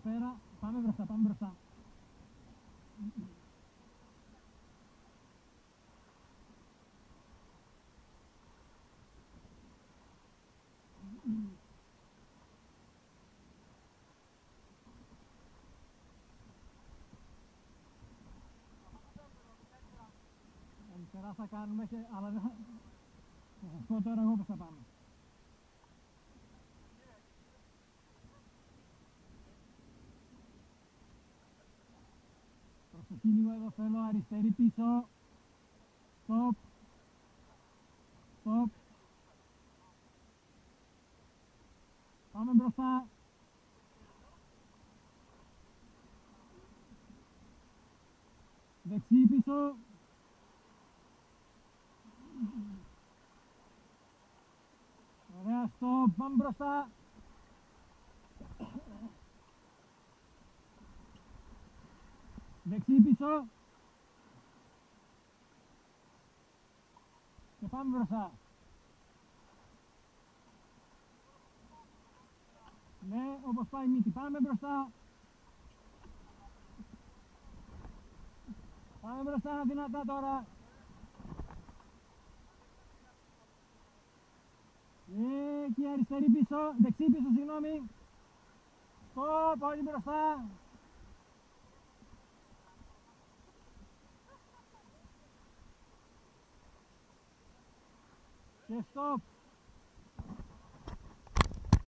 πέρα. Πάμε μπροστά, πάμε μπροστά. Αριστερά θα κάνουμε, αλλά δεν θα... Θα σας πω τώρα εγώ πώς θα πάμε. Προσοχή λίγο εδώ, θέλω αριστερή πίσω. Stop. Stop. Πάμε μπροστά. Δεξί πίσω. Ωραία, stop. Πάμε μπροστά. Δεξί πίσω. Και πάμε μπροστά. Ναι, όπως πάει η μύτη. Πάμε μπροστά. Πάμε μπροστά δυνατά τώρα. Εκεί αριστερή πίσω, δεξί πίσω, συγγνώμη. Stop, όλοι μπροστά. Και stop.